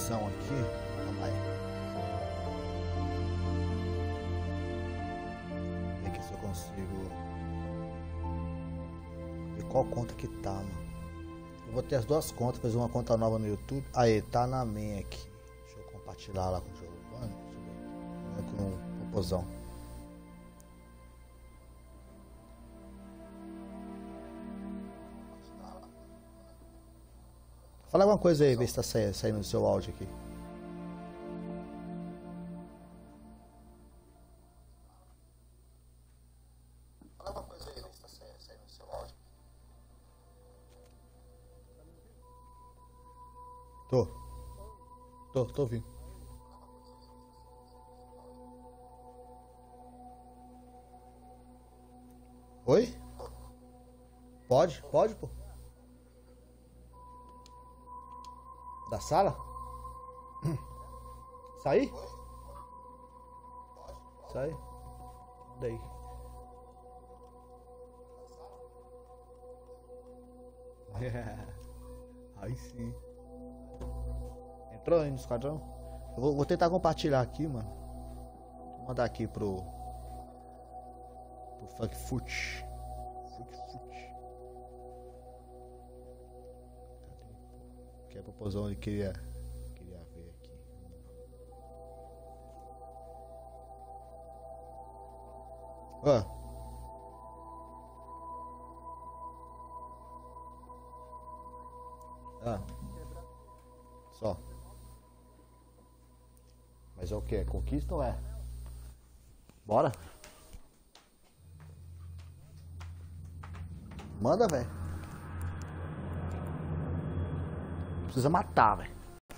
visão aqui. Calma aí. Ver aqui se eu consigo ver qual conta que tá, mano. Eu vou ter as duas contas, fazer uma conta nova no YouTube. Aí, tá na minha aqui. Deixa eu compartilhar lá com o Giovanni. Deixa eu ver aqui. Com um popozão. Fala alguma coisa aí, ver se tá saindo o seu áudio aqui. Fala alguma coisa aí, ver se tá saindo o seu áudio. Tô ouvindo. Oi? Pode, pô. Da sala? Sair? Sai. Daí. Aí sim. Entrou aí no esquadrão? Eu vou tentar compartilhar aqui, mano. Vou mandar aqui pro Funkfoot. Que é a proposição ele queria ver aqui. Só. Mas é o que? É conquista ou é? Bora? Manda, velho. Precisa matar, velho.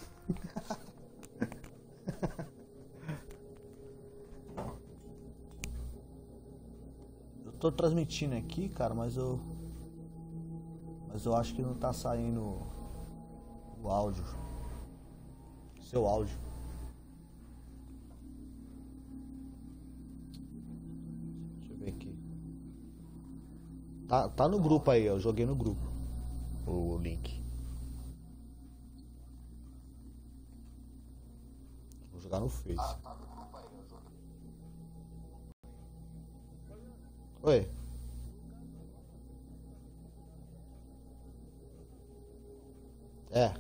Eu tô transmitindo aqui, cara, mas eu acho que não tá saindo o áudio. Seu áudio. Deixa eu ver aqui. Tá no grupo aí, eu joguei no grupo o link. Vou jogar no Face. Tá no grupo aí, eu joguei. Oi. É.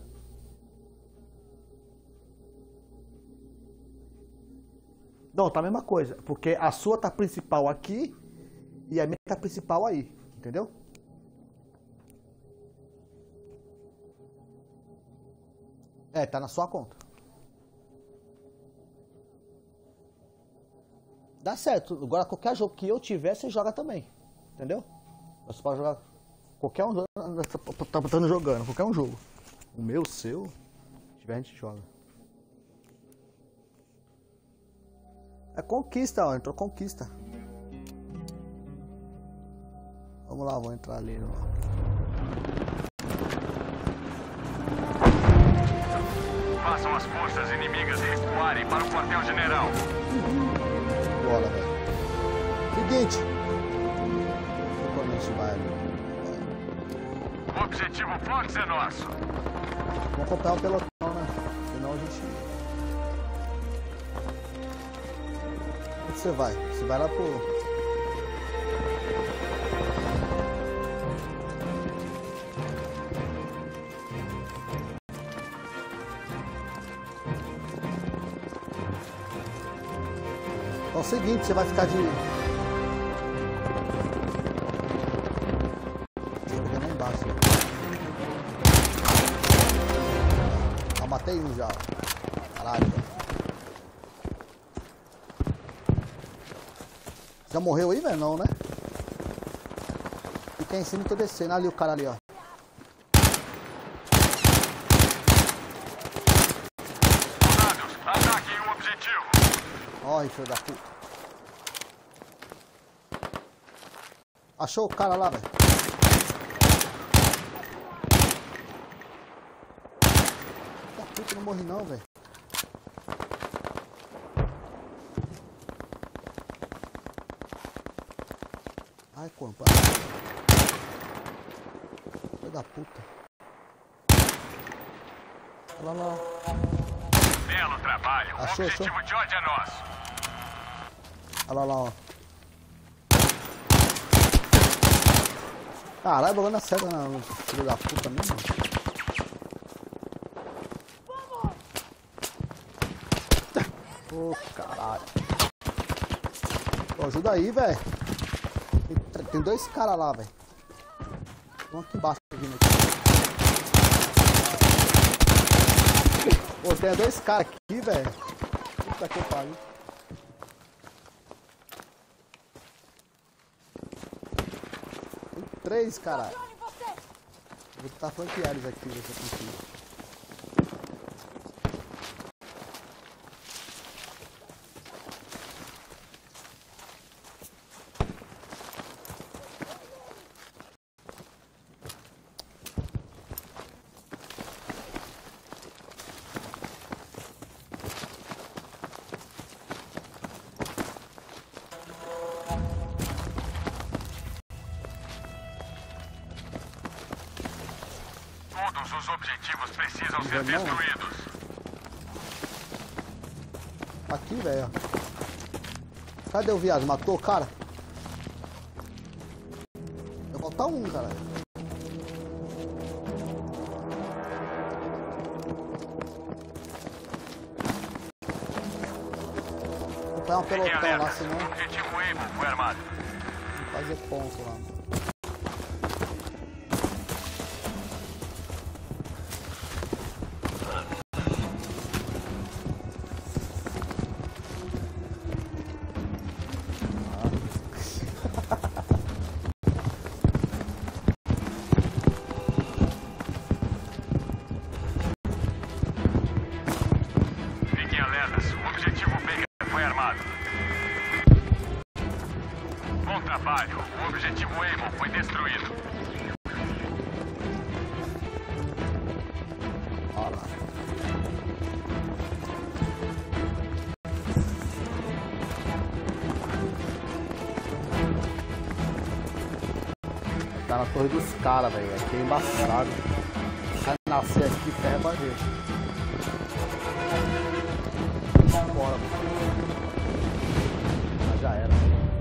Não, tá a mesma coisa, porque a sua tá principal aqui e a minha tá principal aí, entendeu? É, tá na sua conta. Dá certo, agora qualquer jogo que eu tiver, você joga também, entendeu? Você pode jogar qualquer um jogo, tá botando jogando, qualquer um jogo. O meu, o seu, se tiver a gente joga. É conquista, ó, entrou conquista. Vamos lá, vou entrar ali. Façam as forças inimigas recuarem para o quartel-general. Bora, velho. Seguinte. Quando a gente vai ali. O objetivo Fox é nosso. Vamos comprar o pelotão, né? Senão a gente... Onde você vai? Você vai lá pro... É o seguinte, você vai ficar de... Deixa eu pegar lá embaixo. Ah, matei um já. Caralho. Já morreu aí, velho? Não, né? Fica em cima e tô descendo. Ali o cara ali, ó. Soldados, ataquem o objetivo. Olha, filho da puta. Achou o cara lá, velho. Da puta, não morri não, velho. Ai, corpo. Filho da puta. Olha lá, lá. Belo trabalho. O Achou, objetivo de hoje é nosso. Olha lá, ó. Caralho, bagulho na seta, filho da puta mesmo. Ô, caralho. Pô, ajuda aí, velho. Tem dois caras lá, velho. Um aqui embaixo vindo aqui. Pô, tem dois caras aqui, velho. Puta que pariu. Tem três, caralho. Vou tentar flanquear eles aqui, ver se eu consigo. Todos os objetivos precisam ser destruídos. Aqui, velho. Cadê o viado? Matou o cara? Vai faltar um, cara. Vou pegar um pelotão lá, senão O objetivo Able foi armado. vou fazer ponto lá. Fiquem alertas. O objetivo Baker foi armado. Bom trabalho. O objetivo Able foi destruído. Olha lá. Tá na torre dos caras, velho. Aqui é embaçado. Vai nascer aqui, ferra pra gente. Bora, mano. Já era.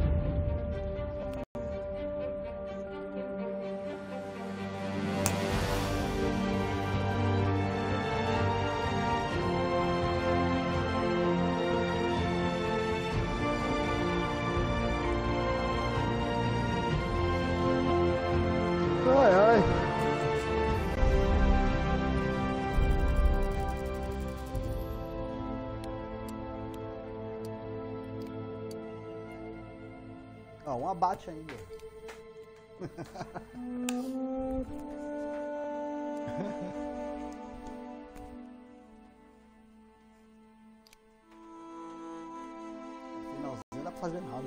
Ai, ai. Ó, um abate ainda. Finalzinho não dá pra fazer nada.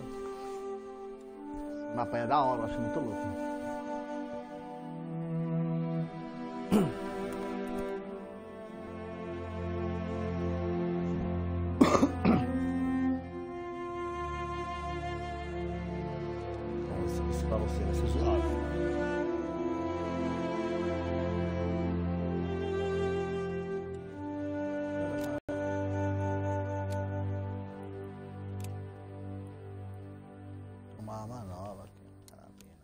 O mapa é da hora, eu acho muito louco. Isso pra você vai ser zoado. Uma arma nova aqui, carabina.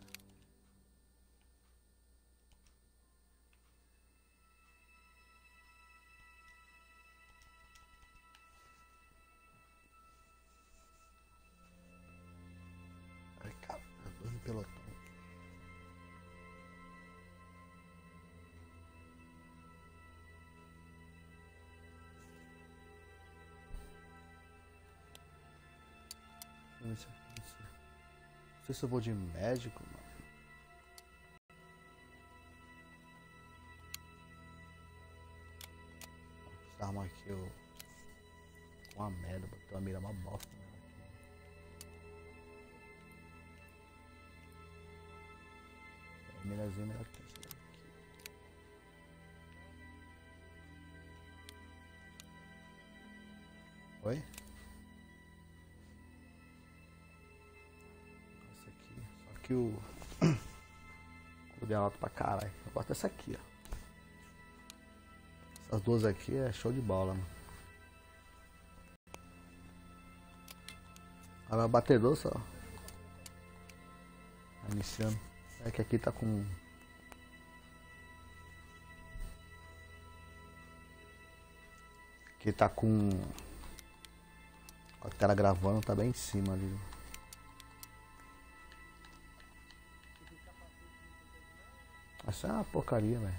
Ai, cara, eu tô no pelotão. Não sei se eu vou de médico, mano. Essa arma aqui eu. Uma merda, botei uma mira uma bosta, né? Mirazinha melhor que essa daqui. Oi? Essa aqui. Só que o. O dela alto pra caralho. Eu gosto dessa aqui, ó. Essas duas aqui é show de bola, mano. Agora batedor só. Tá iniciando. É que aqui tá com... Aqui tá com... A tela gravando, tá bem em cima ali. Essa é uma porcaria, velho.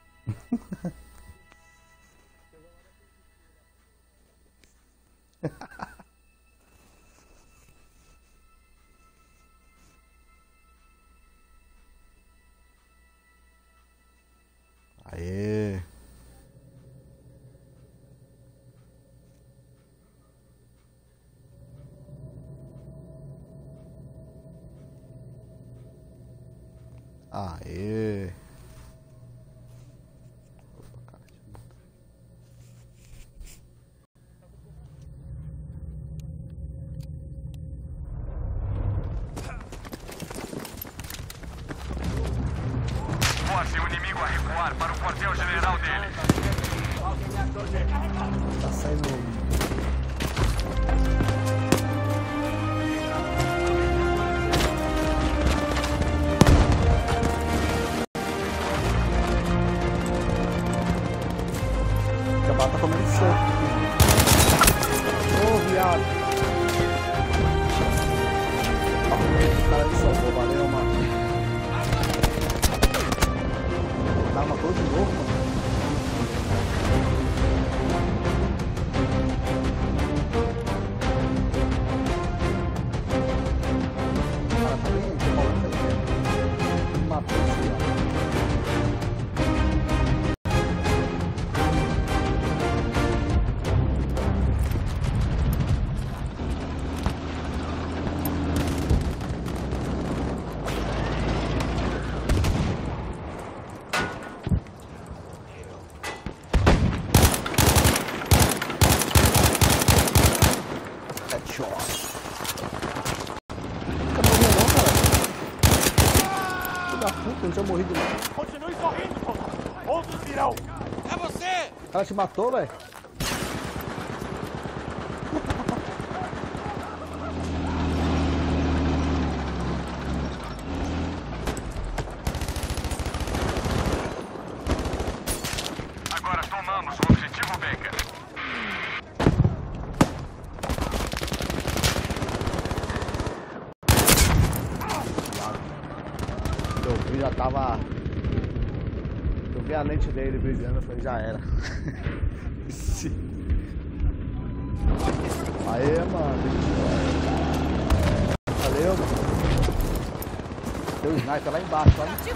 Aê. Aê. Opa, cara, deixa eu botar. Force o inimigo a recuar para o quartel-general dele. Tá saindo. Tá comendo soco. Ô, viado. O cara me salvou, valeu, mano. Tá, matou de novo, mano. O cara tá bem falando aí, me matou esse viado. Eu não tinha morrido não. Continue sorrindo, pô. Outros virão. É você! Ela te matou, velho? Agora tomamos o objetivo Baker. Eu já tava... Eu vi a lente dele brilhando, eu falei, já era. Aê, mano. Valeu, mano. Tem o sniper lá embaixo, lá em cima.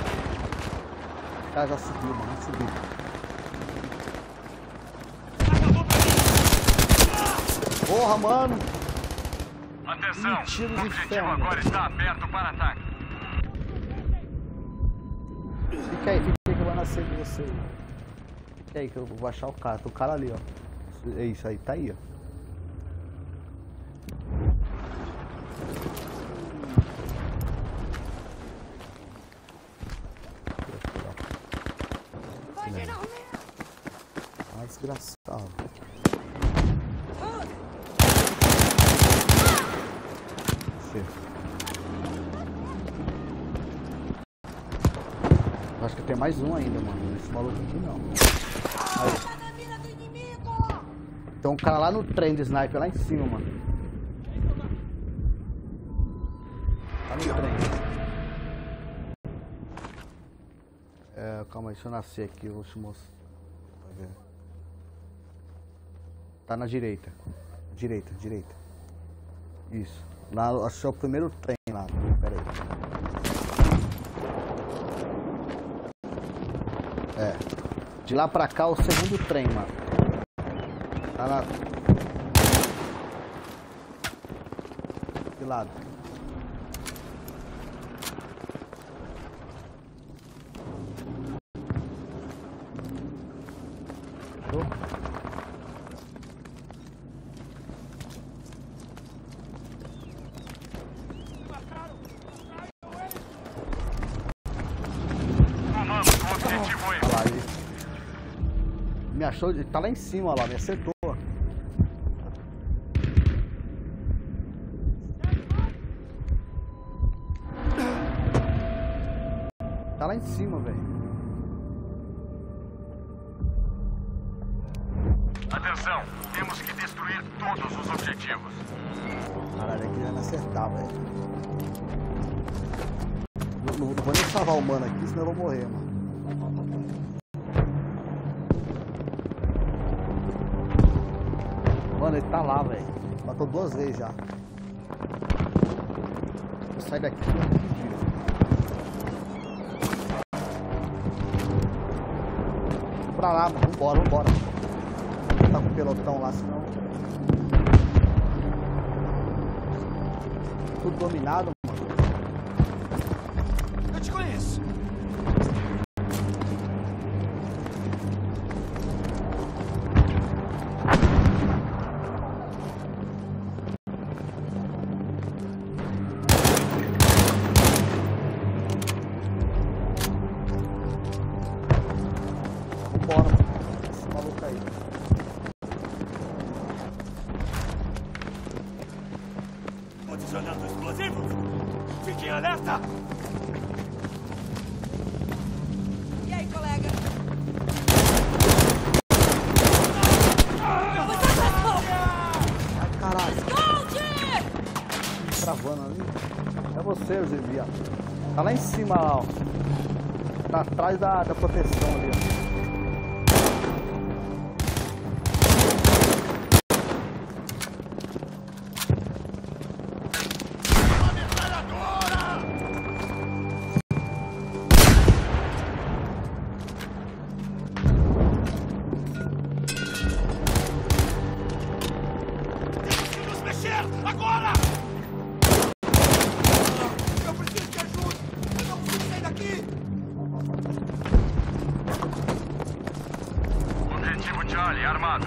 O cara já subiu, mano, subiu. Porra, mano. Atenção, Mentira o do objetivo inferno. agora está aberto para ataque. Fica aí que eu vou nascer de você. Fica aí que eu vou achar o cara. Tem o cara ali, ó. É isso aí, tá aí, ó. Ah, desgraçado. Acho que tem mais um ainda, mano. Esse maluco aqui não. Aí. Tem um cara lá no trem de sniper, lá em cima, mano. Tá no trem. É, calma aí, deixa eu nascer aqui, eu vou te mostrar. Vai ver. Tá na direita. Direita, direita. Isso. Lá, acho que é o primeiro trem lá. Pera aí. É. De lá pra cá, o segundo trem, mano. Tá lá. De lado. Show? Me achou, tá lá em cima, ó lá, me acertou. Atenção, temos que destruir todos os objetivos. Caralho, aqui vai me acertar, velho. Não vou nem salvar o mano aqui, senão eu vou morrer, mano. Mano, ele tá lá, velho. Matou 2 vezes já. Vou sair daqui. Pra lá, mano. Vambora, vambora. Tá com o pelotão lá, senão. Tudo dominado, mano. Eu te conheço. Vambora, mano. Esse maluco aí. Posicionando explosivos. Fique em alerta. E aí, colega? Ai, caralho. Esconde! Me travando ali. É você, Zezia. Tá lá em cima, lá, ó. Tá atrás da proteção ali, ó. Nos mexer agora! Eu preciso de ajuda! Eu não consigo sair daqui! Objetivo Charlie armado.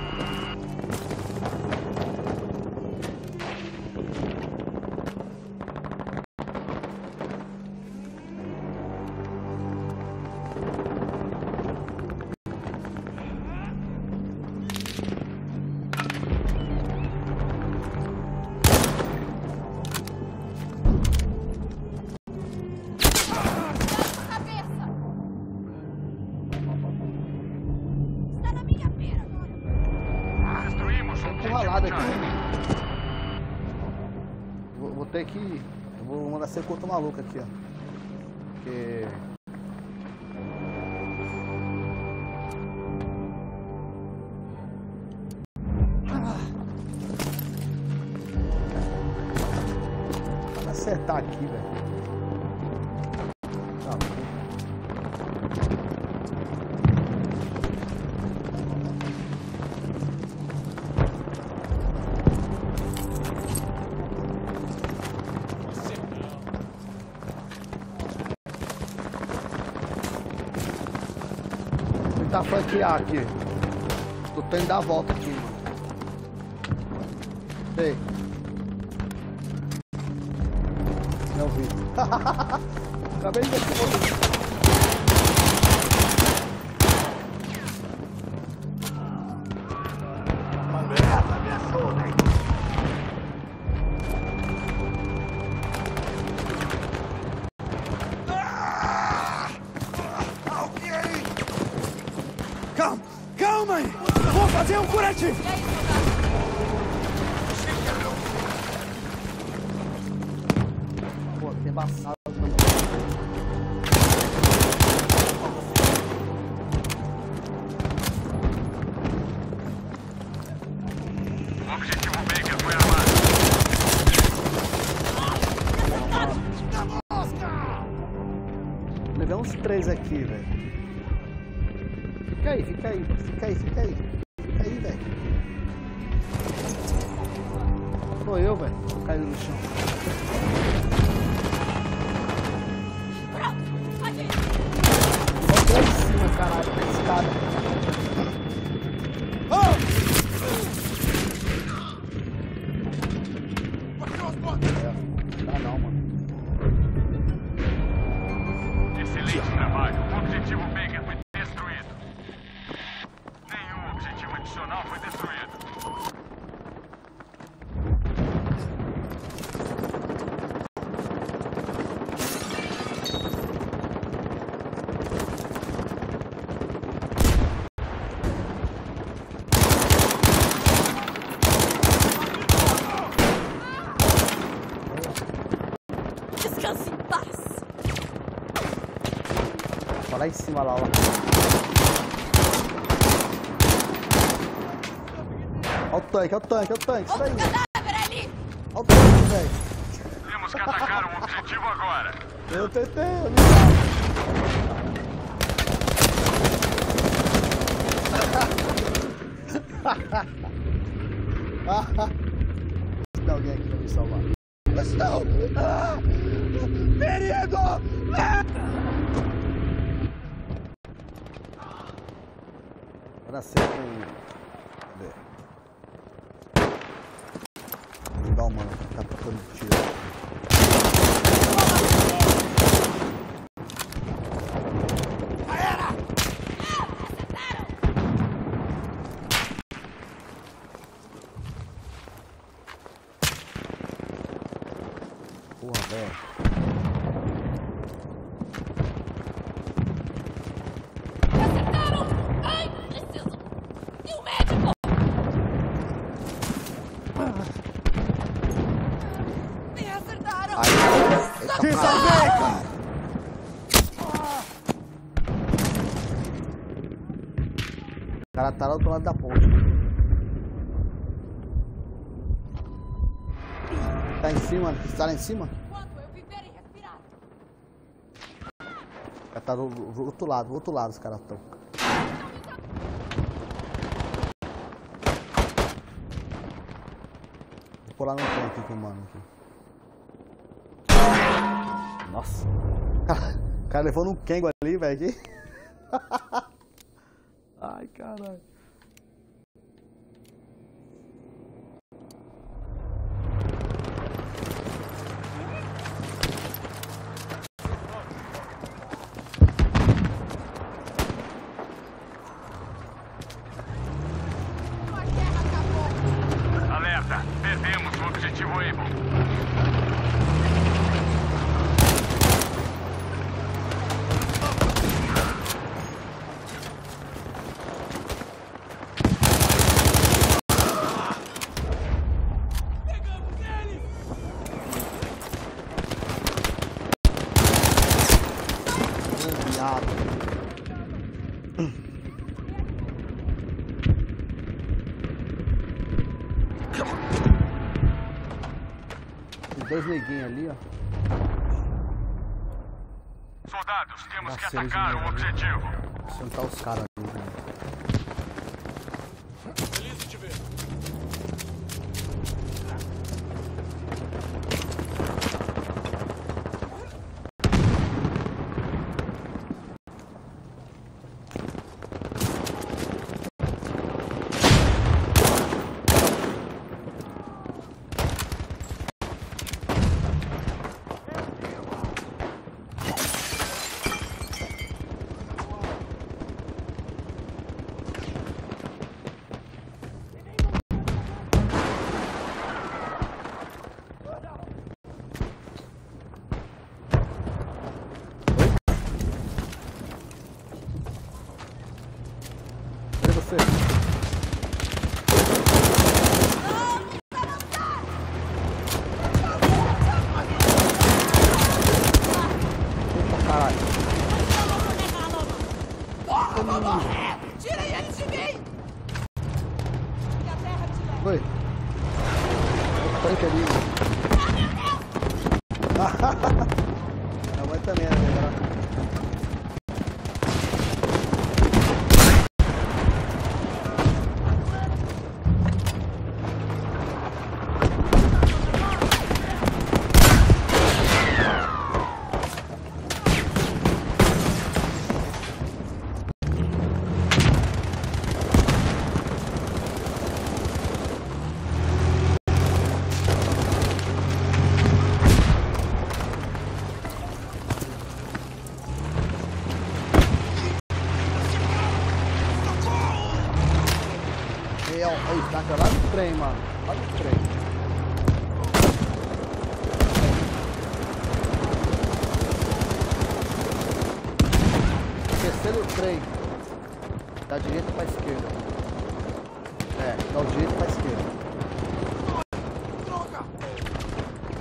Cabeça! Está na minha mira agora! Destruímos o Tô objetivo ralado aqui. Charlie. Vou ter que. Eu vou mandar ser contra o maluco aqui, ó. Porque. Vai acertar aqui, velho. Tá bom. Vou tentar flanquear aqui. Tô tendo que dar a volta aqui, mano. Sei. Não vi. Acabei de ver que eu Merda, me ajudem! Alguém! Calma! Calma aí! Vou fazer um curativo! E aí, soldado? Pô, que embaçado. O objetivo Baker foi armado. Na mosca! Levei uns 3 aqui, velho. Fica aí, fica aí, fica aí, fica aí. Fica aí, velho. Sou eu, velho. Tô caído no chão. Pronto! Pode ir! Tô lá em cima, caralho, da escada. Dá não, mano. Excelente trabalho. O objetivo Baker foi destruído. Nenhum objetivo adicional foi destruído. Tá lá em cima, lá, ó. Olha o tanque, olha o tanque, olha o tanque. Isso aí. Outro cadáver ali! Olha o tanque, velho. Temos que atacar o objetivo agora. Eu tentei, eu me tem alguém aqui pra me salvar. Não! Ah! Perigo! Ah! Era sempre Cadê? Vou dar uma mano, tá tocando tiro. Porra, velho. Me acertaram! Ai, preciso de um médico! Me acertaram! Aí, te salvei, cara! O cara tá lá do outro lado da ponte. Tá em cima? Tá lá em cima? Quando eu viver e respirar. Tá do outro lado os caras estão. Vou pular no tanque aqui, mano. Aqui. Nossa. O cara levou num Kengo ali, velho. Ai, caralho. A guerra acabou! Alerta, perdemos o objetivo Able. Viado. Tem dois neguinhos ali, ó. Soldados, temos que Nossa, eles atacar não o vão. objetivo. Vou sentar os caras ali, velho. Feliz de te ver. Cadê você? Eita, caralho. Tirem eles de mim! Que a terra te leve! Oi. O tanque ali. Minha mãe também era melhor. Aí, tá lá do trem, mano. Lá do trem. Terceiro trem. Da direita pra esquerda. É, da direita pra esquerda.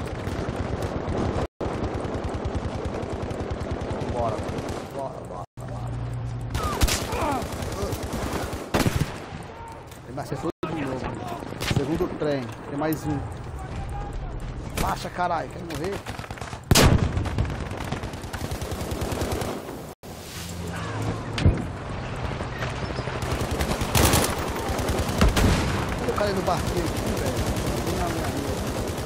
Bora, bora, bora. Ele me acertou de novo. Segundo trem. Tem mais um. Baixa, caralho. Quer morrer? Olha o cara aí no barquinho aqui, velho. Vem na minha rua.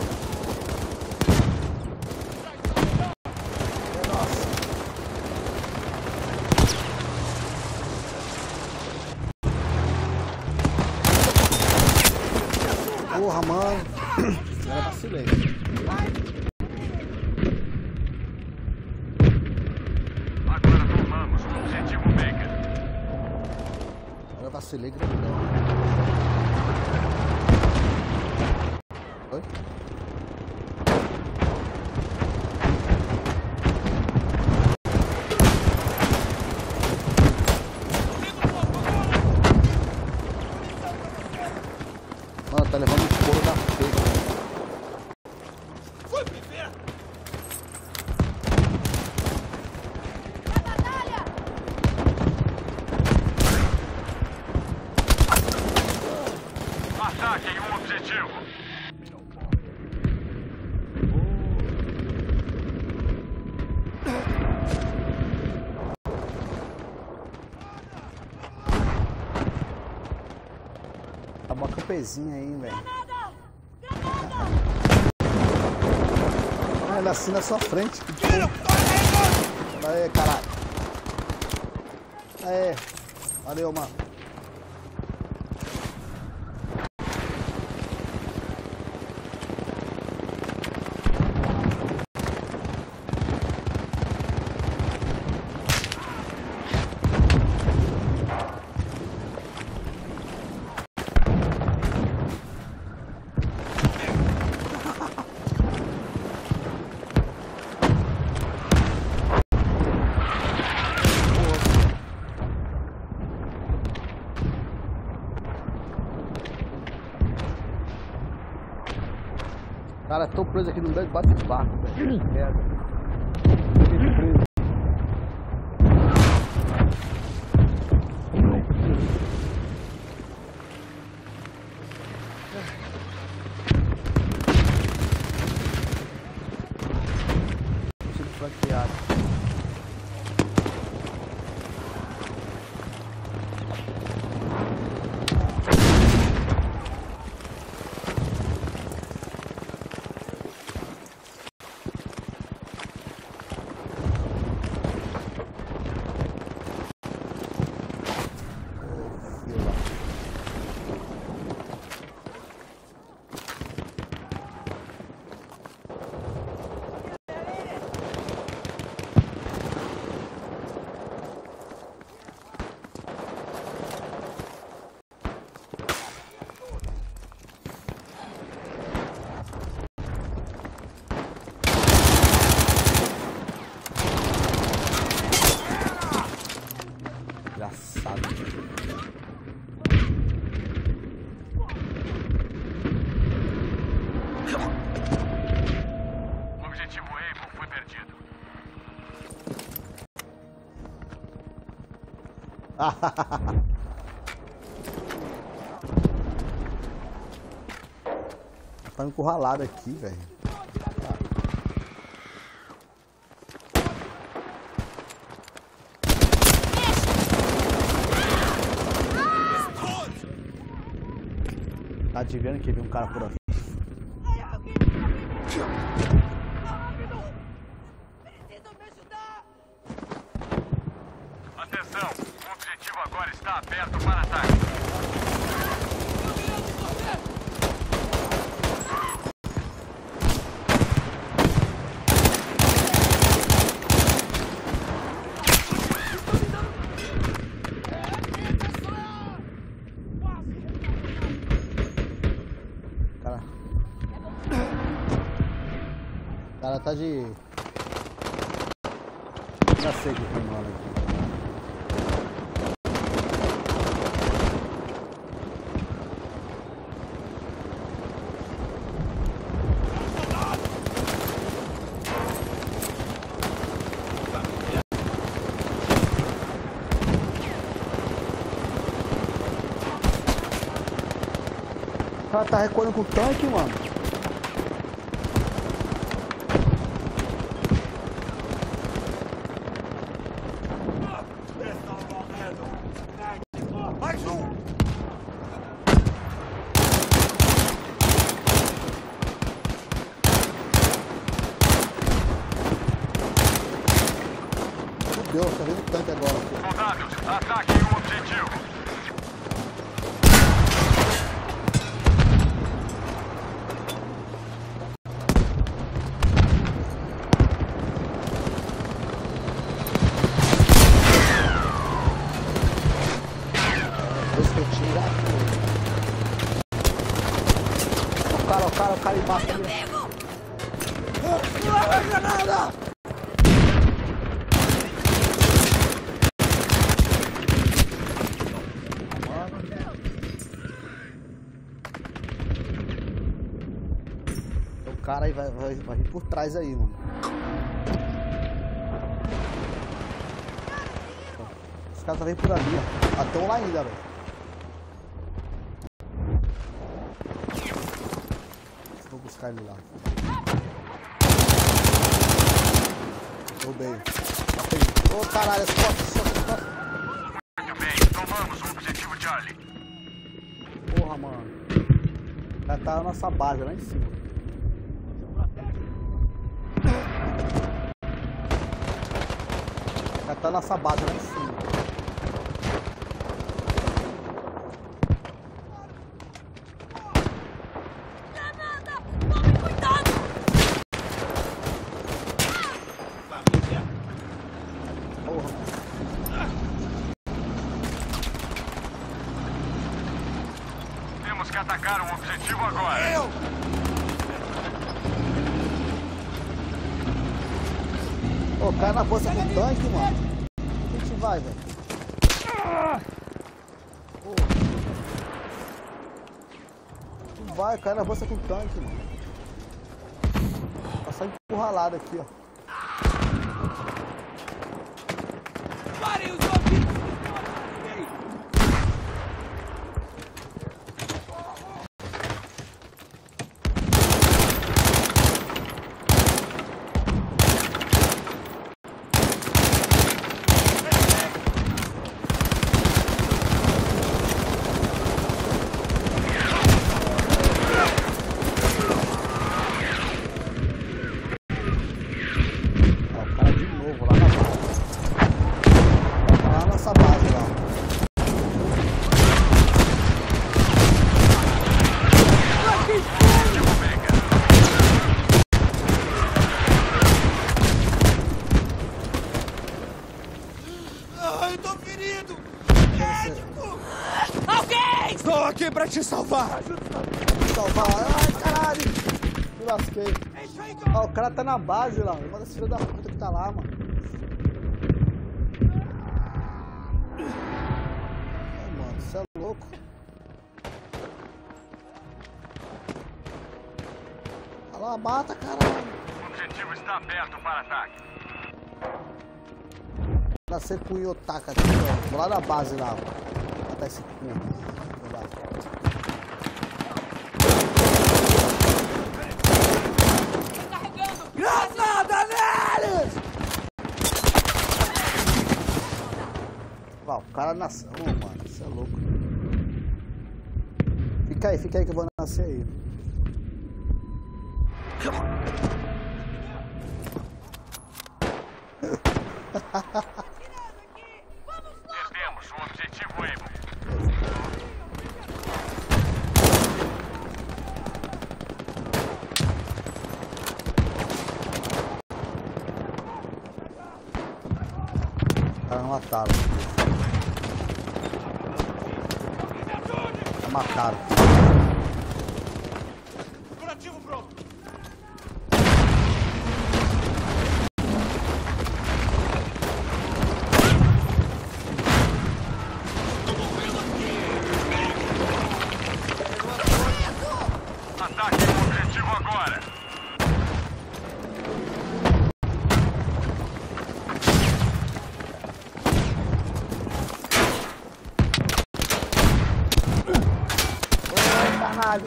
Porra, mano. Agora vacilei. Agora tomamos o objetivo Baker. Agora vacilei grandão. Oi? Mano, tá levando o couro da feira. Ataquem o objetivo. Tá uma campezinha aí, velho. Olha assim na sua frente. Aê, caralho. Aê. Valeu, mano. Cara, tô preso aqui no meio de bate-barco, velho. Que merda. Fiquei preso. Tô sendo flanqueado. Engraçado. O objetivo Able foi perdido. Tá encurralado aqui, velho. Tá adivinhando que viu um cara por aqui? Atenção, o objetivo agora está aberto para ataque. O cara tá de... Já sei que tem mano aqui. cara tá recolhendo com o tanque, mano. Mais um! Meu Deus, tá vendo o tanque agora. Soldados, ataquem o objetivo. O cara embaixo também. Granada! O cara aí vai vir por trás aí, mano. Os caras tá vindo por ali, ó. Estão lá ainda, velho. Vou buscar ele lá. Roubei. Ô caralho, as costas. Muito bem, tomamos o objetivo Charlie. Porra, mano. Já tá na nossa base lá em cima. Já tá na nossa base lá em cima. Temos que atacar o objetivo agora. Ô, cai na força com o tanque, mano. A gente vai, velho. Vai, cai na força com o tanque, mano. Tá só empurralado aqui, ó. Parem os bandidos! Estou aqui pra te salvar! Salvar. Ai, caralho! Me lasquei. Ó, o cara tá na base lá. Uma das filhas da puta que tá lá, mano. Ai, mano, você é louco. Olha lá, mata, caralho. O objetivo está aberto para ataque. Nascer com o Yotaka aqui, ó. Vou lá na base lá, ó. Vou matar esse cu. Granada neles! Ó, o cara nasceu. Ô, mano, você é louco. Fica aí que eu vou nascer aí. Perdemos o objetivo Able. Os caras não mataram. Mataram. Curativo pronto! Ataque o objetivo agora. Caralho.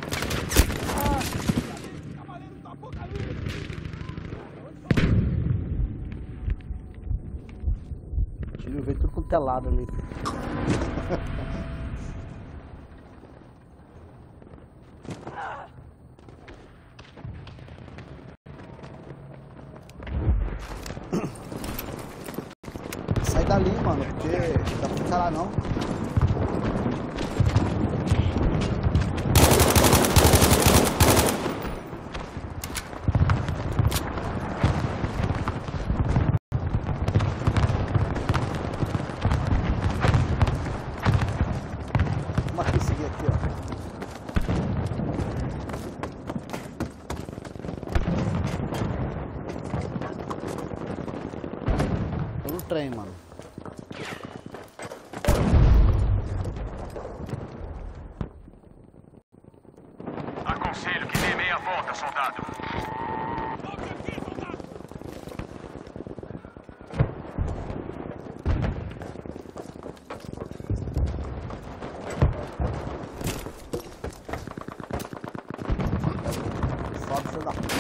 O tiro veio tudo com telado ali. Sai dali, mano, porque não dá pra ficar lá não. Vamos aqui seguir aqui, ó. Tô no trem, mano. Aconselho que dê meia volta, soldado. Sobe, filho da puta.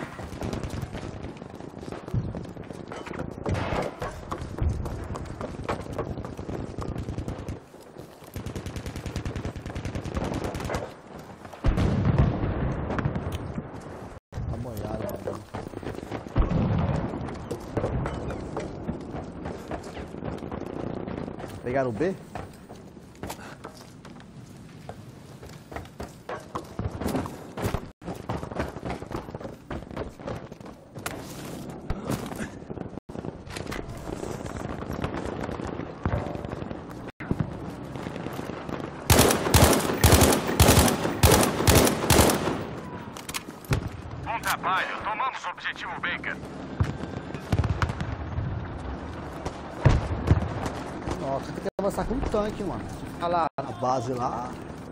Tá molhado, mano. Pegaram o B? Bom trabalho. Tomamos o objetivo Baker. Nossa, tem que avançar com um tanque, mano. Se ficar lá na base lá.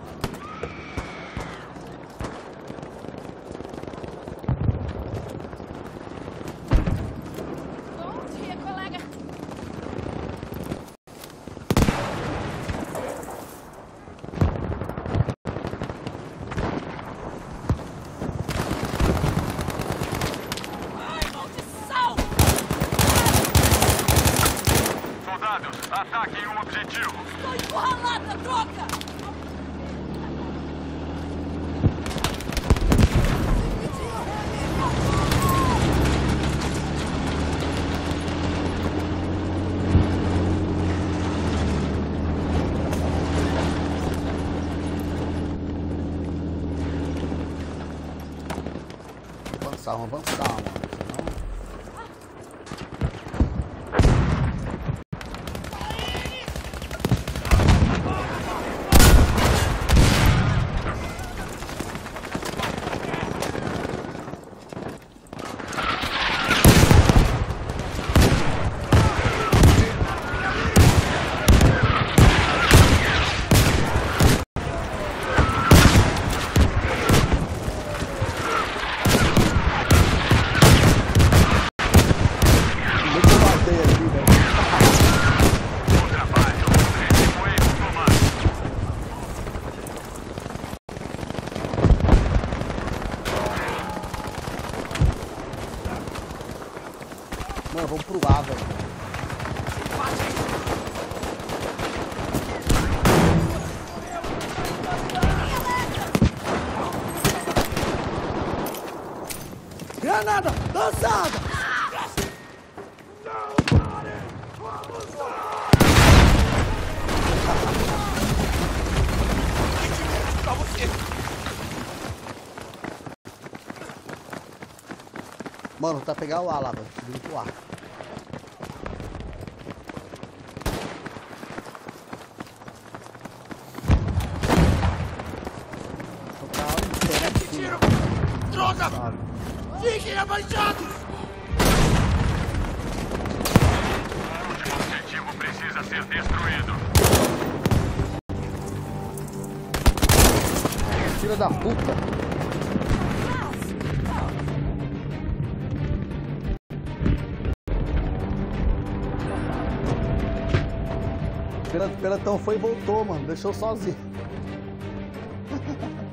Bom dia, colega. Ai, maldição! Soldados, ataquem o objetivo. Estou encurralada, troca! Vamos avançar, mano. Senão... Bom trabalho. Objetivo Able tomado. Mano, vamos pro A, velho. Granada lançada! Mano, tá pegar o A lá, velho. Subindo pro A. Tiro! Droga! Fiquem abaixados! O último objetivo precisa ser destruído. Filha da puta. O pelotão foi e voltou, mano. Deixou sozinho.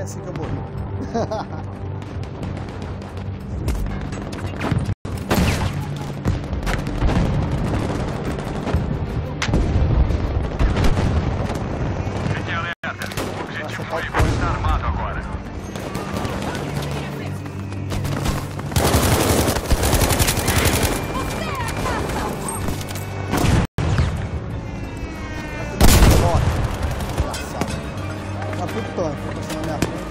Foi assim que eu morri. Fique alerta. O objetivo principal está armado agora. Tá tudo tanque, tá passando na minha frente.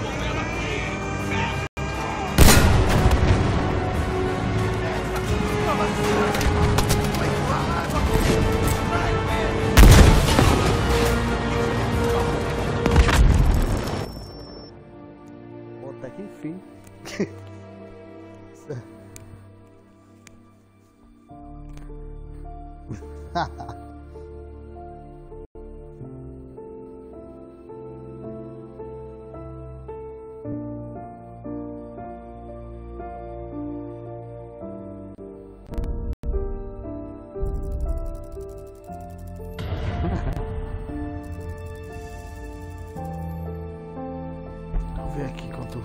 Pô, até que enfim. Vamos ver aqui enquanto.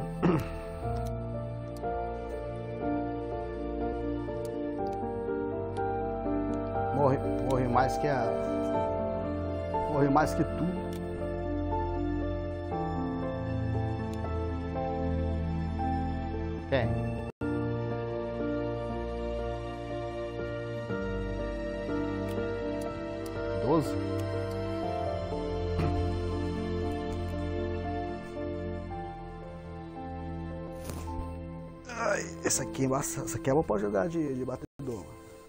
Morri mais que a. Morri mais que tu. Quem? Doze? Ai, essa aqui é embaçada. Essa aqui é boa pra jogar de batedor.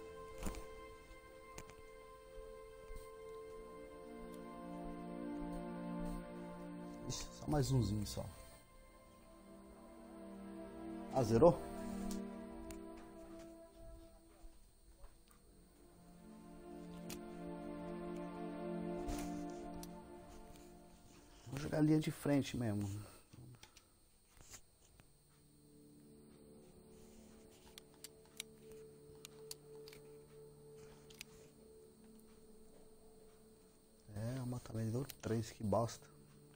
Ixi, só mais umzinho só. Ah, zerou? Vou jogar a linha de frente mesmo. É, uma também deu 3, que bosta.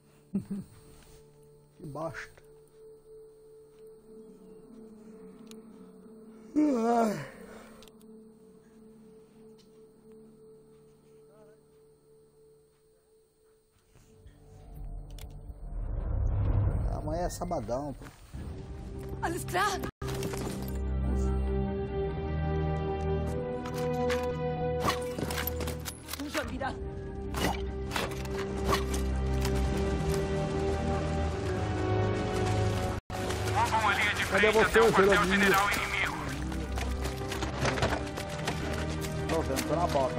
Que bosta. Ai. Amanhã é sabadão, pô. Alles klar? Du schon wieder? Monta uma linha de Cadê frente você, até o Zeradinho? quartel-general inimigo. Tô vendo, tô na bota.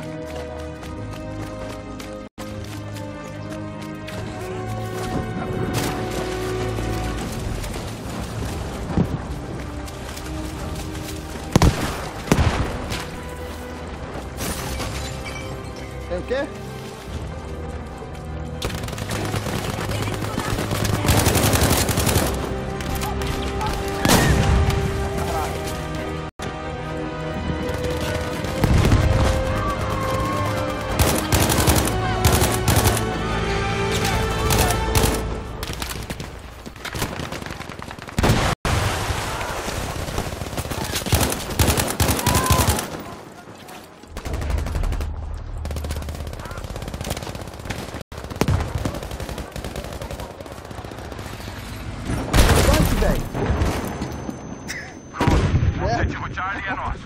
Tem o quê? O objetivo Charlie é nosso.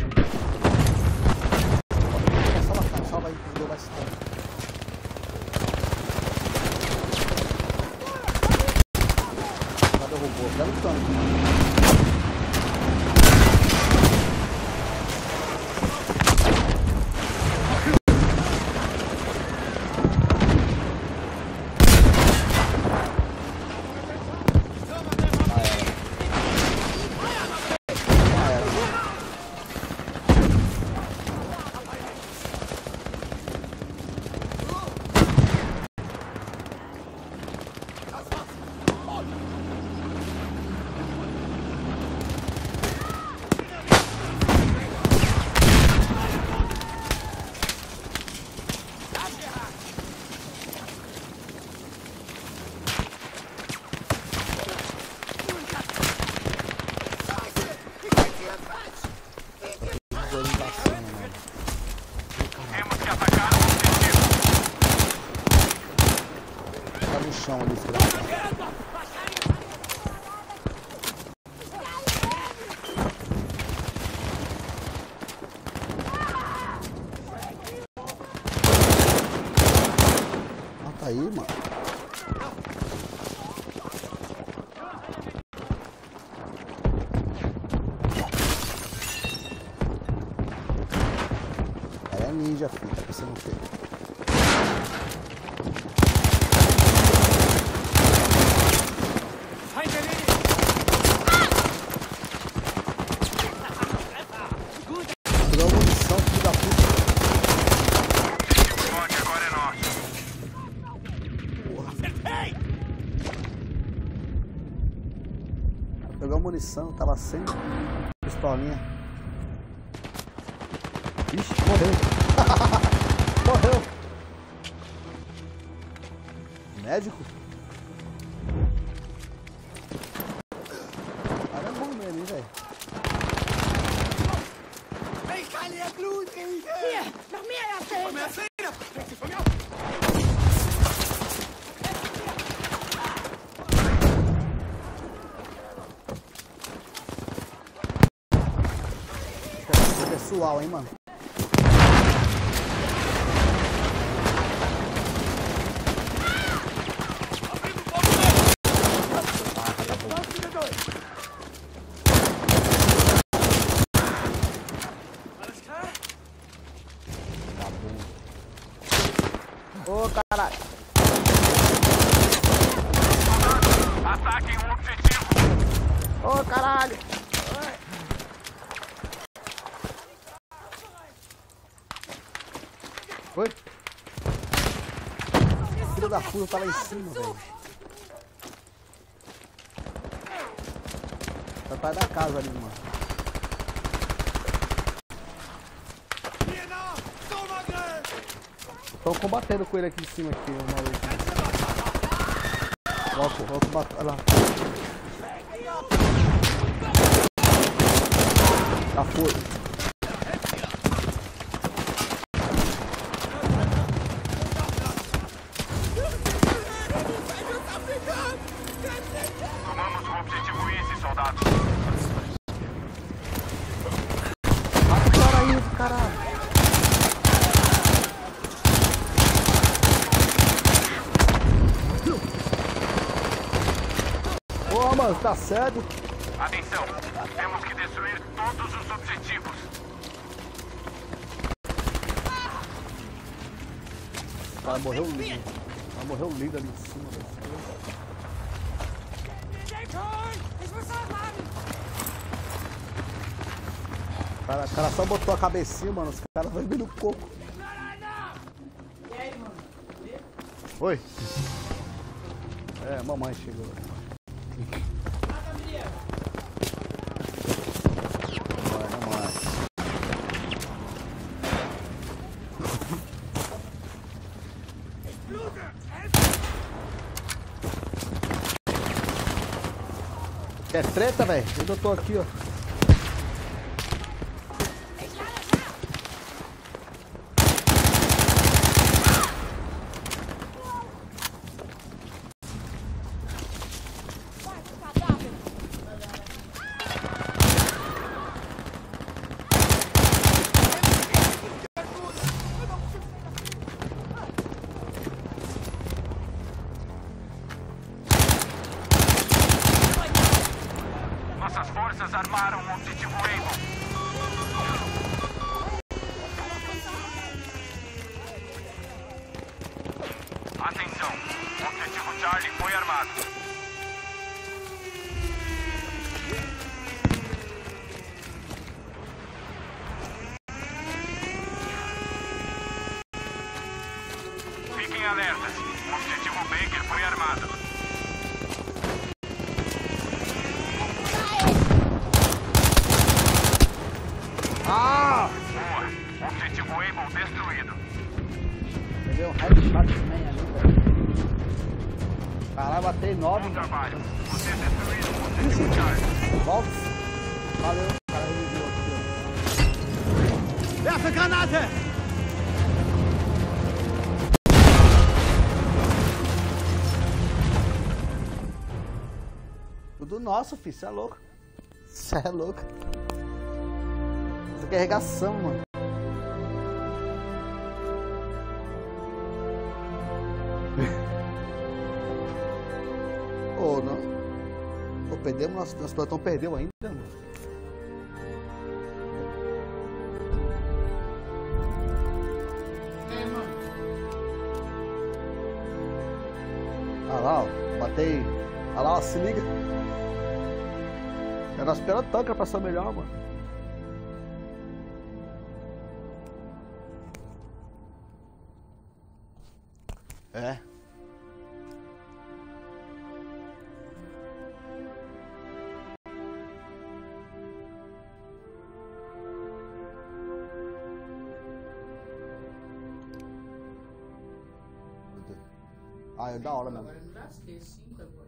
Salva aí, que deu bastante. Cadê o robô? Cadê o tanque? no chão ali, desgraçado. Mata aí, mano. Ela é ninja, filho. Tá pensando o quê? Pegou a munição, filho da puta. Pode, agora é nosso. Pegou a munição, tava sem pistolinha. Ixi, morreu. Morreu. Médico? Cara, é bom mesmo, hein, velho. Hier, noch mehr Erste Hilfe! Isso é pessoal, hein, mano. Ô, caralho. Ataquem o objetivo. Ô, caralho. Oi? Filho da puta tá lá em cima, velho. Tá atrás da casa ali, mano. Estão combatendo com ele aqui em cima, aqui, o maluco. Vou combater. Olha lá. Já foi. Tomamos o objetivo Easy, soldados. Para isso, caralho. Ô, mano, tá cego? Atenção, temos que destruir todos os objetivos. Vai morrer o líder. Vai morrer o líder ali em cima, velho. O cara só botou a cabecinha, mano. Os caras vão vir no coco. Oi? É, mamãe chegou. Mamãe. Quer treta, velho? Eu tô aqui, ó. Nossas forças armaram o objetivo Able. Atenção, o objetivo Charlie foi armado. Fiquem alertas, o objetivo Baker foi armado. Ah! Boa, objetivo Able destruído. Peguei um headshot man ali, velho. Caralho, batei 9. Bom trabalho, vocês destruíram o objetivo Charlie. Volta. Valeu. O cara reviveu aqui, ó. Werfe Granate! Tudo nosso, filho. Você é louco. Você é louco. Isso aqui é regação, mano. Ô, não. Ô, perdemos, nosso pelotão perdeu ainda, mano. Ah lá, ó. Batei. Ah lá, ó, se liga. É nosso pelotão que é pra ser melhor, mano. É. Ah, é da hora mesmo. Agora não dá 5 agora.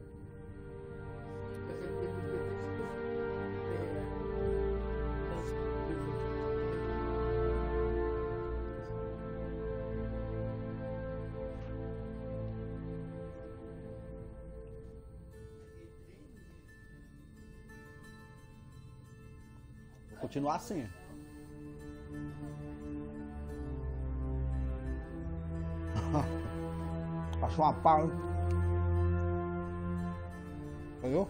Vou continuar assim. Achou uma pá, hein? Entendeu?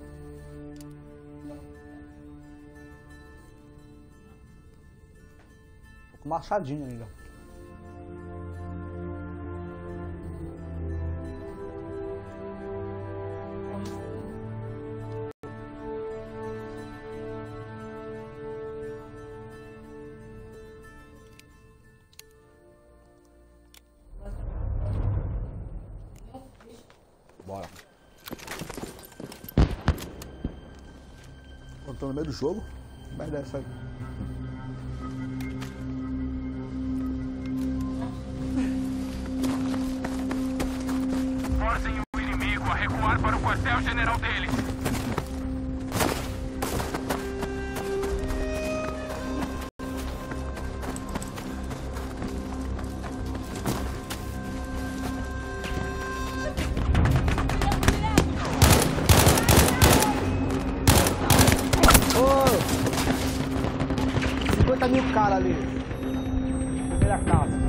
Tô com machadinho ainda. Bora. Eu tô no meio do jogo. Vai dar isso aí. Forcem o inimigo a recuar para o quartel-general deles. Ô! 50 mil caras ali. Primeira casa.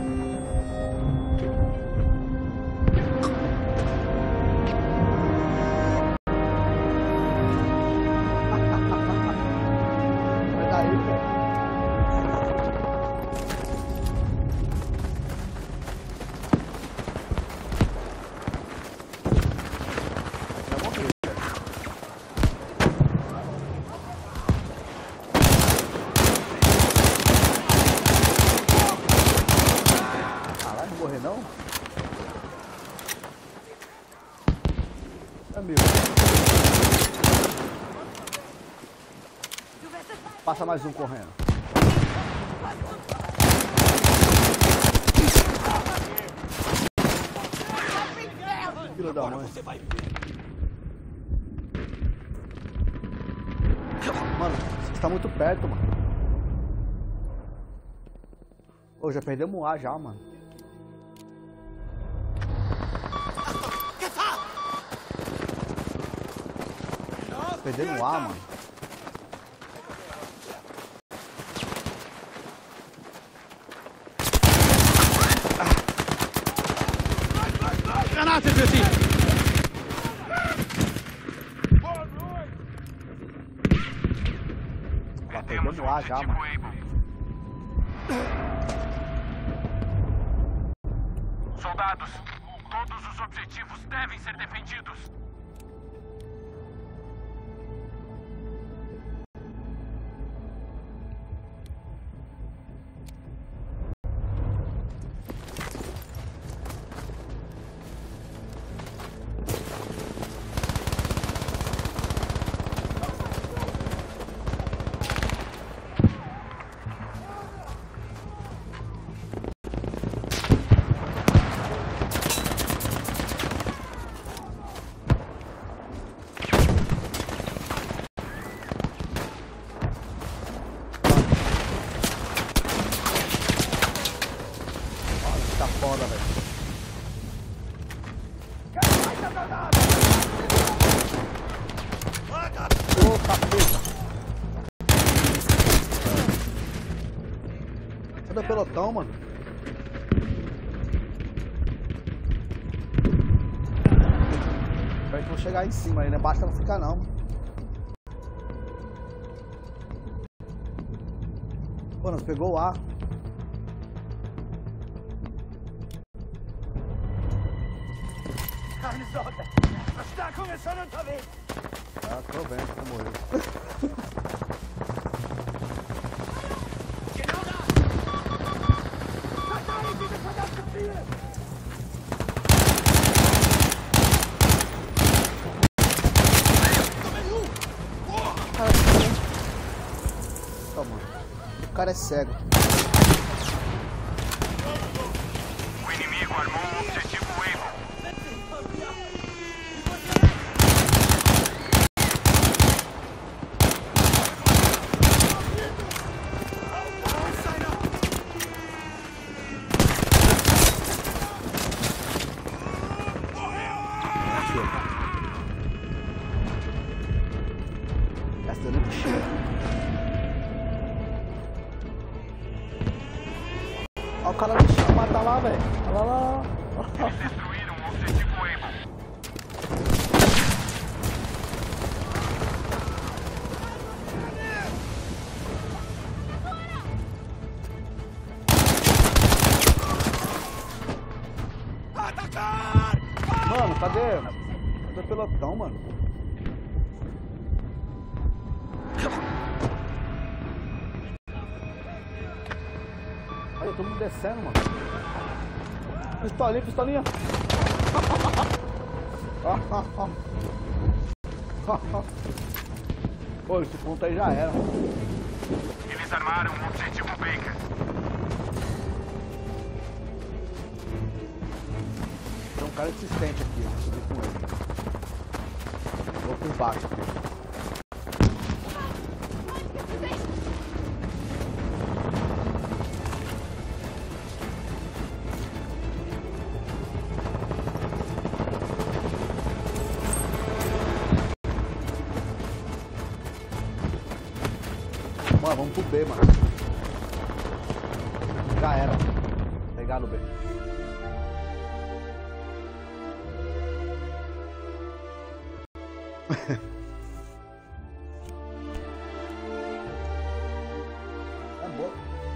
Vai daí, velho. Já morreu. Caralho, não morrer não? Amigo. Passa mais um correndo. Filho da mãe. Mano, você tá muito perto, mano. Ô, já perdemos um A já, mano. Perdemos um A, mano. Granate für Sie! Já perdemos um A já, mano. Soldados, todos os objetivos devem ser defendidos. Tá foda, velho. Ô, capeta. Cadê o pelotão, mano? Espero que vou chegar aí em cima, aí não é basta não ficar não, mano. Pô, nós pegou o A. Keine Sorge. Verstärkung ist schon unterwegs. Ah, tô vendo que morreu. Genau da. Verteidigt diese verdammte Ziele. Toma. O cara é cego. O inimigo armou o objetivo Able. Essa é muito cheia. Olha o cara deixando matar lá, velho. Olha lá. Eles destruíram o objetivo Able. Atacar! Mano, cadê? Cadê o pelotão, mano? Olha, todo mundo descendo, mano. Pistolinha, pistolinha. Pô, esse ponto aí já era. Eles armaram o objetivo Baker. Tem um cara insistente aqui, eu vou subir com ele. Vou por baixo aqui. Mano, vamos pro B, mano. Já era. Pegaram o B. Acabou.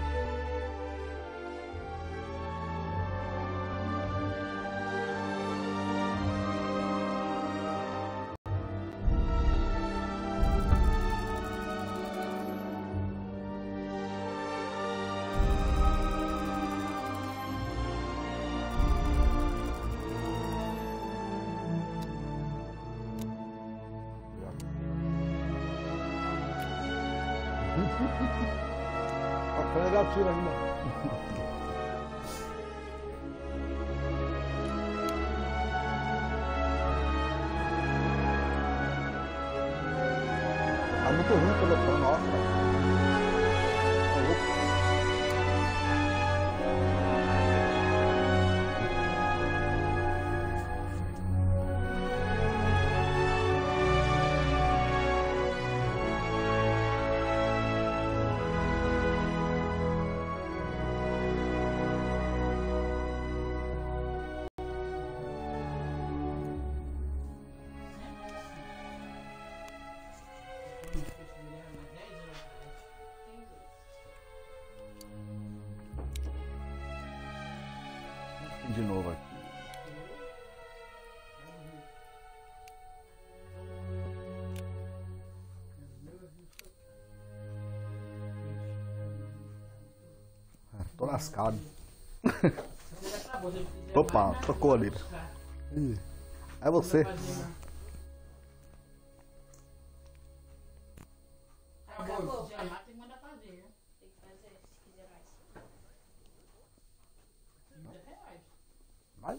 Foi negativo ainda. Tá muito ruim o pelotão, nossa. Tá louco. De novo aqui. Tô lascado. Opa, trocou ali. É você. Acabou, tem que mandar fazer, né? Tem que fazer, se quiser mais. R$30. Vai.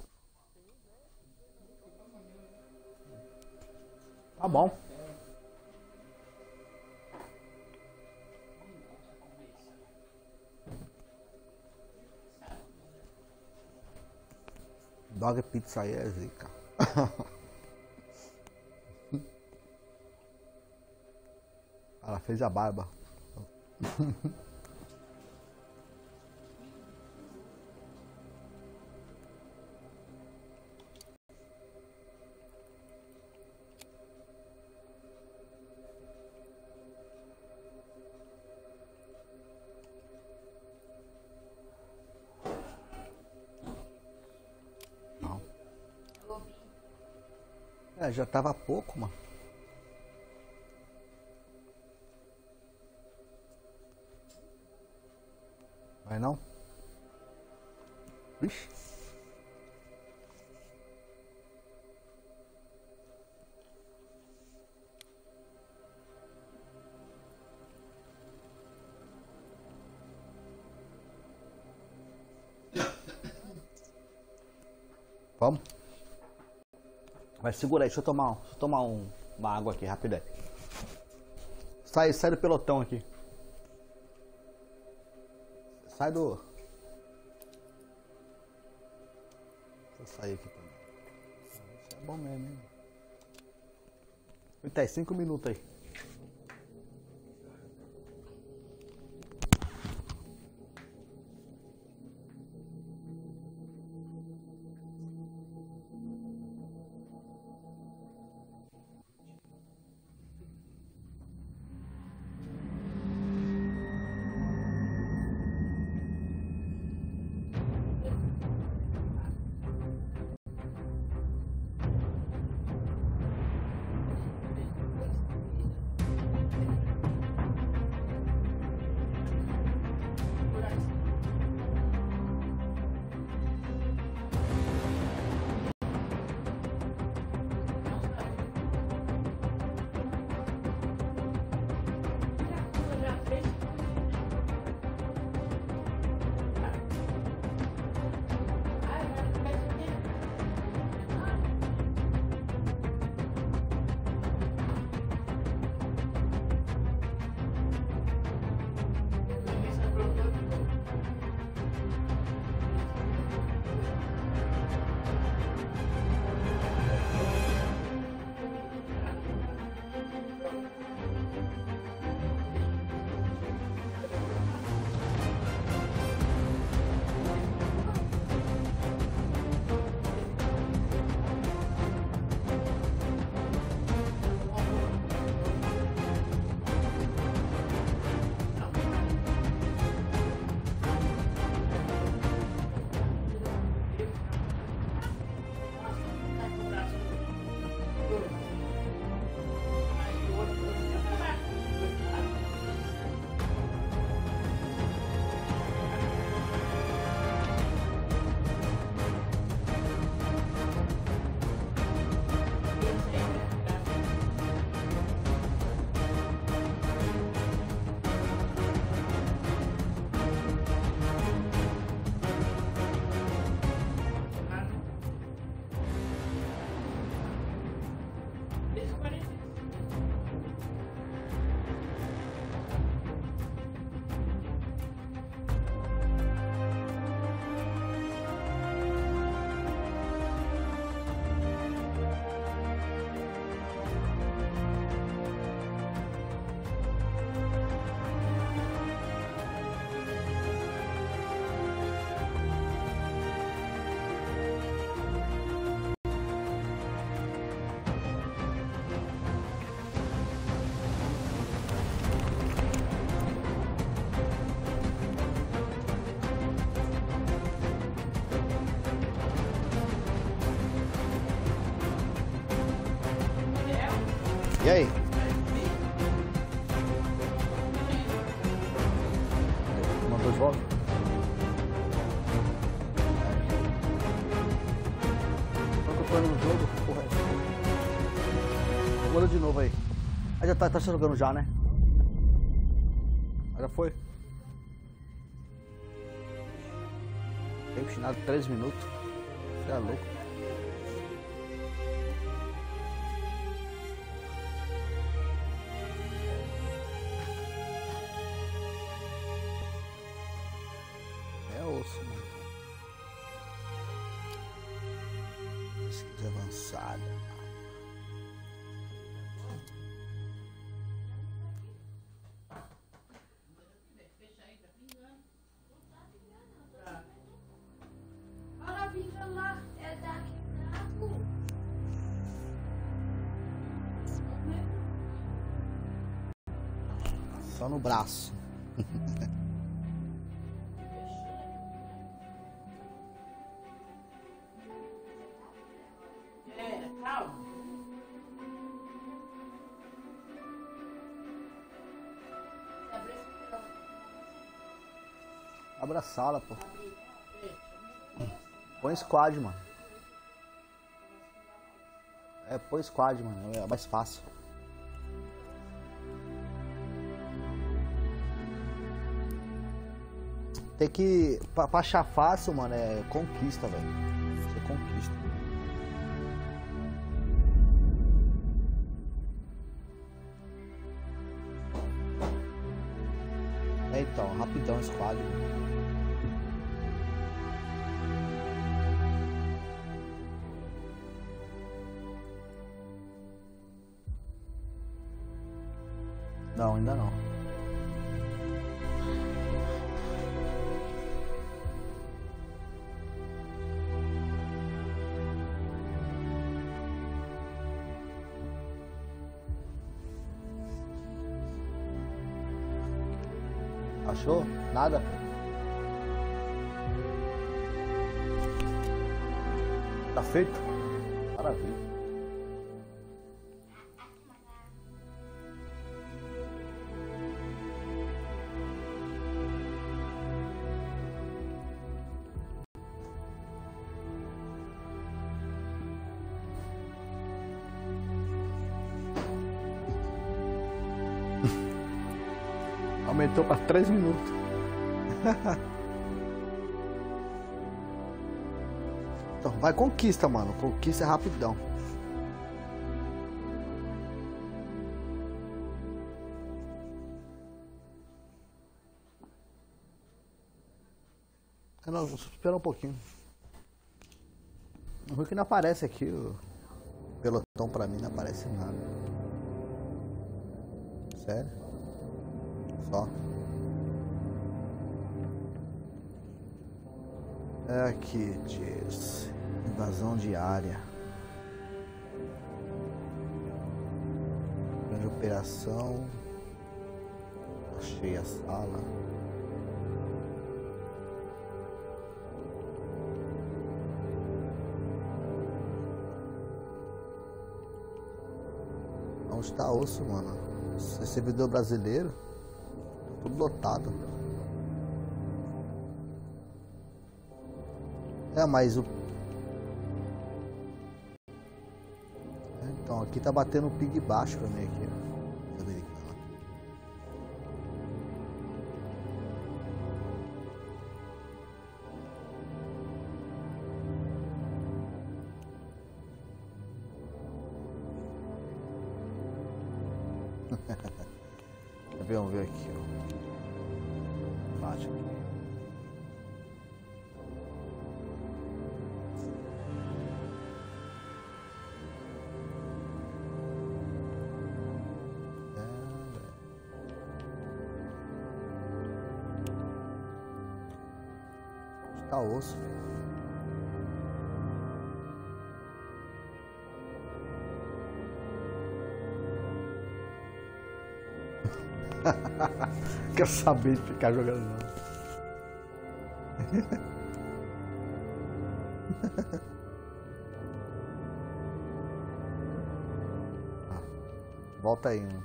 Tá bom. Dog pizza aí é zica. Ela fez a barba. Não. É, já tava pouco, mano. Vai não? Ixi. Vamos? Vai, segura aí, deixa eu tomar uma água aqui, rápido aí. Sai do pelotão aqui. Sai do... Deixa eu sair aqui também. Isso é bom mesmo, hein? 35 minutos aí. E aí? Mandou de volta? Só que eu tô no jogo, porra. Manda de novo aí. Ah, já tá jogando já, né? Já foi. Tempo final de 3 minutos. Você é louco. Pesquisa avançada. Só no braço. Calma. Abra a sala, pô. Põe squad, mano. É, põe squad, mano. É mais fácil. Tem que... Pra achar fácil, mano, é conquista, velho. Você conquista. É, então, rapidão squad. Não, ainda não. Achou? Nada? Tá feito? Maravilha. Aumentou para 3 minutos. Então, vai conquista, mano. Conquista é rapidão. Não, espera um pouquinho. O ruim que não aparece aqui o pelotão pra mim, não aparece nada. Sério? Só. Aqui diz invasão diária. Grande operação. Achei a sala. Onde está osso, mano? Esse servidor brasileiro. Tudo lotado. É, mas o... Então, aqui tá batendo um ping baixo pra mim aqui, ó. Vamos ver aqui, ó. Baixa aqui. Tá osso. Quero saber de ficar jogando não. Volta aí, mano.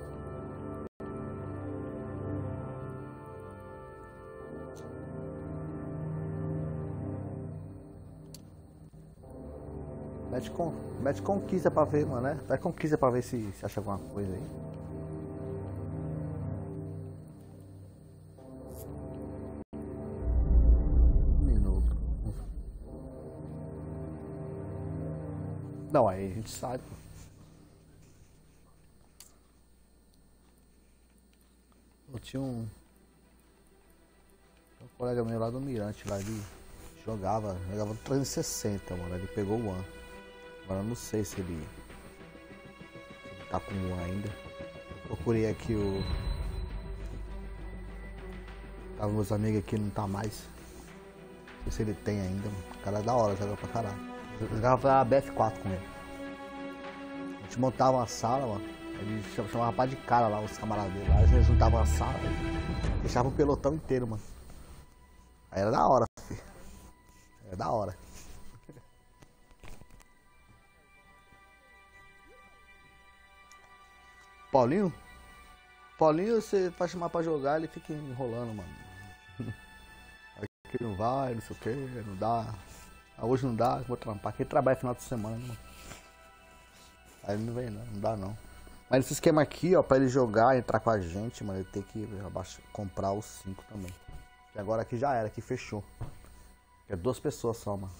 Mete conquista pra ver, mano, né? Vai conquista pra ver se acha alguma coisa aí. Não, aí a gente sabe. Eu tinha um colega meu lá do Mirante, lá ele jogava 360, mano. Ele pegou o One. Agora eu não sei se ele tá com o One ainda. Procurei aqui o... Tava meus amigos aqui, não tá mais. Não sei se ele tem ainda, mano. O cara é da hora, joga pra caralho. Eu jogava BF4 com ele. A gente montava uma sala, mano. Ele chamava rapaz de cara lá, os camaradas dele lá, eles juntavam a sala, deixavam o pelotão inteiro, mano. Aí era da hora, filho. Era da hora. Paulinho? Paulinho, você vai chamar pra jogar, ele fica enrolando, mano. Aqui não vai, não sei o que, não dá. Ah, hoje não dá, vou trampar. Aqui ele trabalha final de semana, mano. Aí ele não vem não, não dá não. Mas esse esquema aqui, ó, pra ele jogar, entrar com a gente, mano, ele tem que comprar os 5 também. E agora aqui já era, aqui fechou. É 2 pessoas só, mano.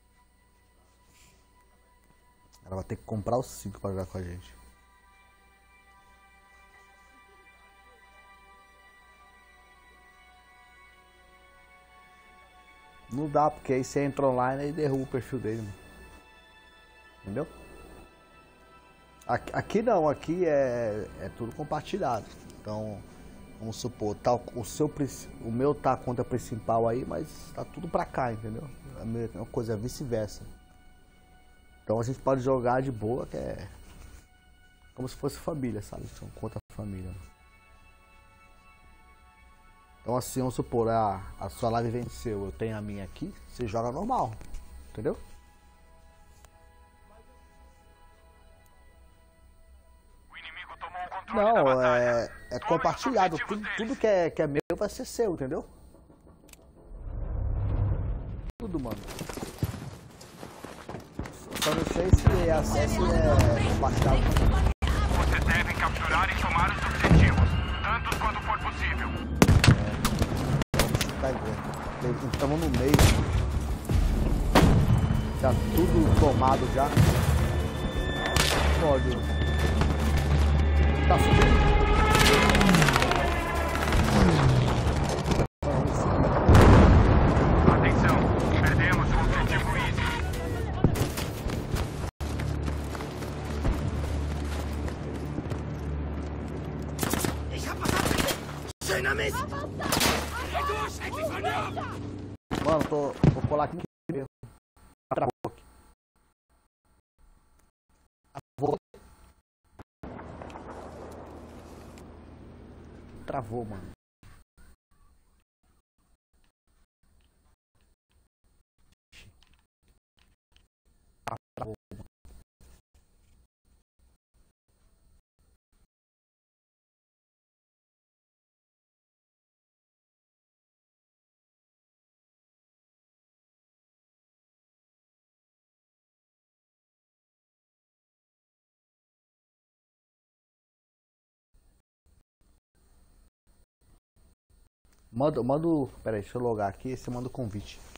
Ela vai ter que comprar os 5 pra jogar com a gente. Não dá, porque aí você entra online e derruba o perfil dele, mano. Entendeu? Aqui não, aqui é tudo compartilhado. Então, vamos supor, tá, o meu tá a conta principal aí, mas tá tudo pra cá, entendeu? A mesma coisa, é vice-versa. Então a gente pode jogar de boa, que é como se fosse família, sabe? Então, conta família. Então assim, vamos supor, a sua live venceu, eu tenho a minha aqui, você joga normal, entendeu? Não, é compartilhado, tudo que é meu vai ser seu, entendeu? Tudo, mano. Só não sei se acesso é compartilhado. Vocês devem capturar e tomar os objetivos, tantos quanto for possível. Estamos no meio. Já tudo tomado já. Pode. Tá subindo. Atenção, perdemos o objetivo Easy. Mano, vou colar aqui. Travou aqui. Travou, mano. Travou, mano. Pera aí, deixa eu logar aqui e você manda o convite.